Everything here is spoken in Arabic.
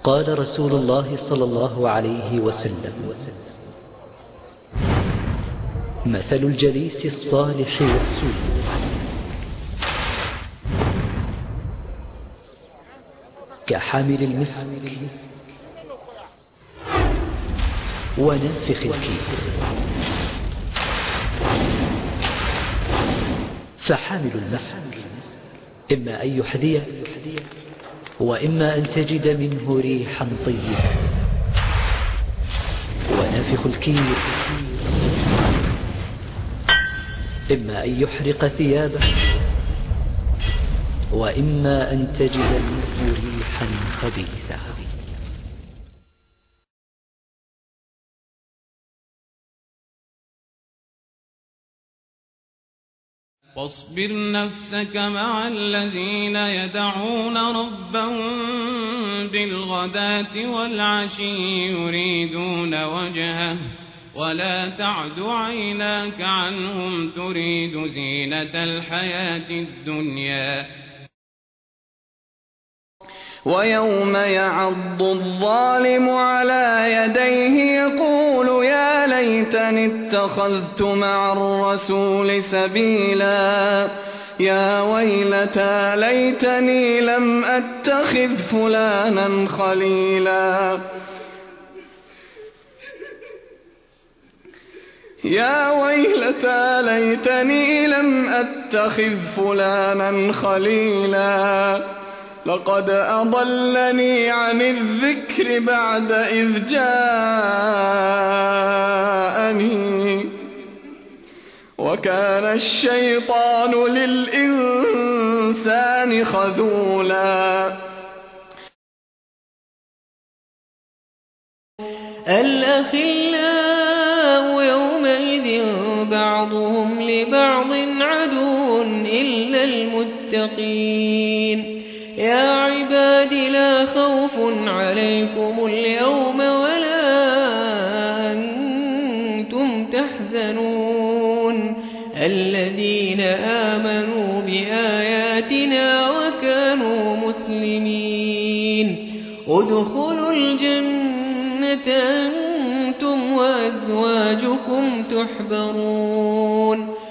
قال رسول الله صلى الله عليه وسلم: مثل الجليس الصالح والسوء كحامل المسك ونافخ الكير. فحامل المسك إما أن يحذيك وإما أن تجد منه ريحا طيبة، ونافخ الكير إما أن يحرق ثيابك وإما أن تجد منه ريحا خبيثة. واصبر نفسك مع الذين يدعون ربهم بالغداة والعشي يريدون وجهه ولا تعد عيناك عنهم تريد زينة الحياة الدنيا. ويوم يعض الظالم على يديه يقول يا ليتني اتخذت مع الرسول سبيلا يا ويلتى ليتني لم أتخذ فلانا خليلا يا ويلتى ليتني لم أتخذ فلانا خليلا لقد أضلني عن الذكر بعد إذ جاءني وكان الشيطان للإنسان خذولا. الأخلاء يومئذ بعضهم لبعض عدو إلا المتقين. يا عباد لا خوف عليكم اليوم ولا أنتم تحزنون الذين آمنوا بآياتنا وكانوا مسلمين. ادخلوا الجنة أنتم وأزواجكم تحبرون